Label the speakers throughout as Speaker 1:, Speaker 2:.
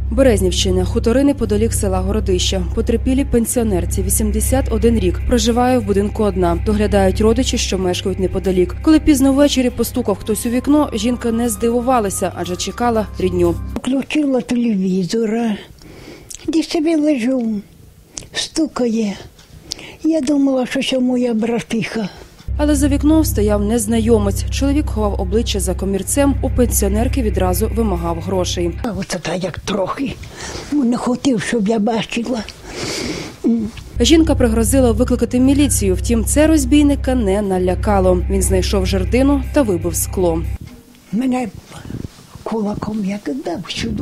Speaker 1: Березнівщина, хутори неподалік села Городища. Потерпілі пенсіонерці, 81 рік, проживає в будинку одна. Доглядають родичі, що мешкають неподалік. Коли пізно ввечері постукав хтось у вікно, жінка не здивувалася, адже чекала рідню.
Speaker 2: Включила телевізора, де собі лежу, стукає. Я думала, що це моя братиха.
Speaker 1: Але за вікном стояв незнайомець. Чоловік ховав обличчя за комірцем, у пенсіонерки відразу вимагав грошей.
Speaker 2: А оце так як трохи. Не хотів, щоб я бачила.
Speaker 1: Жінка пригрозила викликати міліцію, втім це розбійника не налякало. Він знайшов жердину та вибив скло.
Speaker 2: Мене кулаком як дав сюди.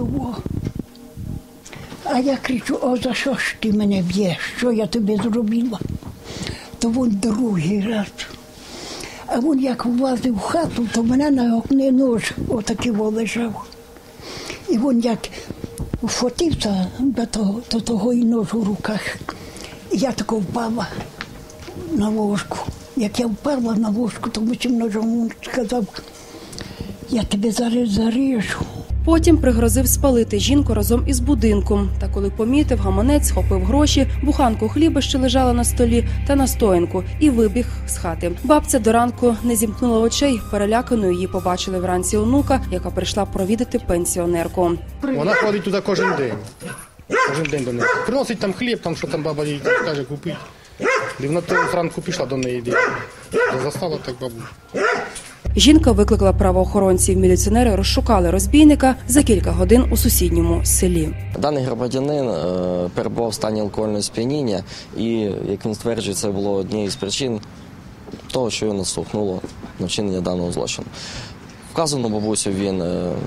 Speaker 2: А я кричу: о, за що ж ти мене б'єш? Що я тобі зробила? То він другий раз. А він як влазив в хату, то мене на окні нож отакий лежав. І він як вхватився до того і нож у руках. І я тако впала на ложку. Як я впала на ложку, то цим ножом він сказав: я тебе зараз заріжу.
Speaker 1: Потім пригрозив спалити жінку разом із будинком. Та коли помітив, гаманець схопив гроші, буханку хліба, що лежала на столі, та настоянку, і вибіг з хати. Бабця до ранку не зімкнула очей. Переляканою її побачили вранці онука, яка прийшла провідати пенсіонерку.
Speaker 3: Вона ходить туди кожен день. Кожен день до неї. Приносить там хліб, там що там баба їй каже купити. І вона зранку пішла до неї. Застала так бабу.
Speaker 1: Жінка викликала правоохоронців. Міліціонери розшукали розбійника за кілька годин у сусідньому селі.
Speaker 4: Даний громадянин перебував в стані алкогольного сп'яніння і, як він стверджує, це було однією з причин того, що його наштовхнуло на вчинення даного злочину. Вказану бабусю він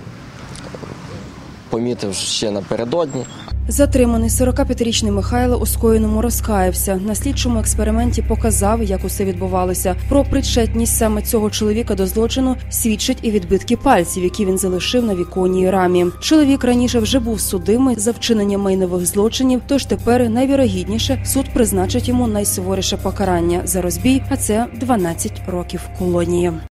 Speaker 4: помітив ще напередодні.
Speaker 1: Затриманий 45-річний Михайло у скоєному розкаявся. На слідчому експерименті показав, як усе відбувалося. Про причетність саме цього чоловіка до злочину свідчать і відбитки пальців, які він залишив на віконній рамі. Чоловік раніше вже був судимий за вчинення майнових злочинів, тож тепер найвірогідніше суд призначить йому найсуворіше покарання за розбій, а це 12 років колонії.